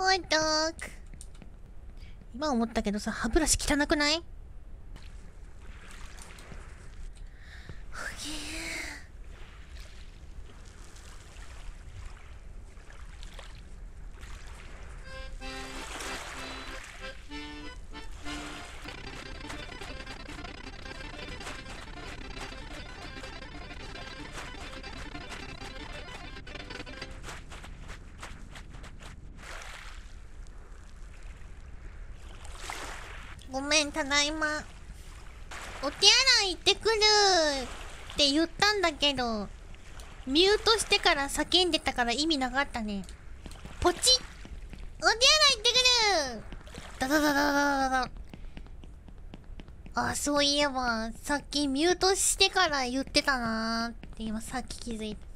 いたーく。今思ったけどさ、歯ブラシ汚くない？ごめん、ただいま。お手洗い行ってくるって言ったんだけど、ミュートしてから叫んでたから意味なかったね。ポチッ。お手洗い行ってくる。ダダダダダダダ。あ、そういえば、さっきミュートしてから言ってたなーって今さっき気づいた。